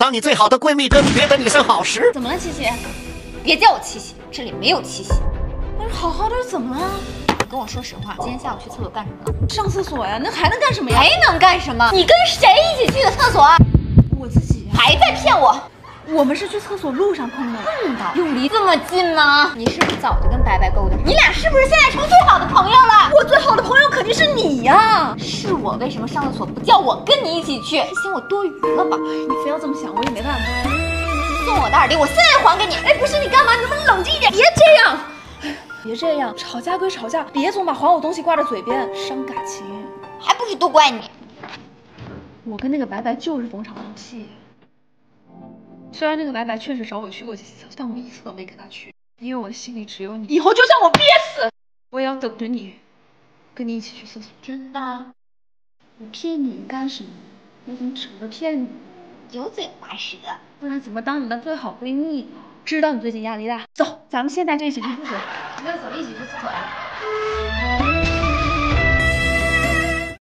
当你最好的闺蜜跟别的女生好时， 怎么了，七喜？别叫我七喜，这里没有七喜。 不是好好的怎么了？ 你跟我说实话，今天下午去厕所干什么了？ 上厕所呀，那还能干什么呀？ 还能干什么？你跟谁一起去的厕所？ 我自己呀。 还在骗我！ 我们是去厕所路上碰的。 碰到？有离这么近吗？你是不是早就跟白白勾搭上？你俩是不是现在成最好的朋友了？ 我最好的朋友肯定是你呀。 是我，为什么上厕所不叫我跟你一起去？是嫌我多余了吧？ 你非要这么想，我也没办法。 送我的耳钉，我现在还给你。 哎，不是你干嘛？你能不能冷静一点？别这样。别这样，吵架归吵架，别总把还我东西挂在嘴边，伤感情。 还不是都怪你。 我跟那个白白就是逢场作戏。虽然那个白白确实找我去过几次，但我一次都没跟他去，因为我的心里只有你。以后就算我憋死，我也要等着你，跟你一起去厕所。 真的？ 我骗你干什么？我怎么舍得骗你？ 油嘴滑舌， 不然怎么当你的最好闺蜜呢？知道你最近压力大，走，咱们现在就一起去厕所。 没有走，一起去厕所呀。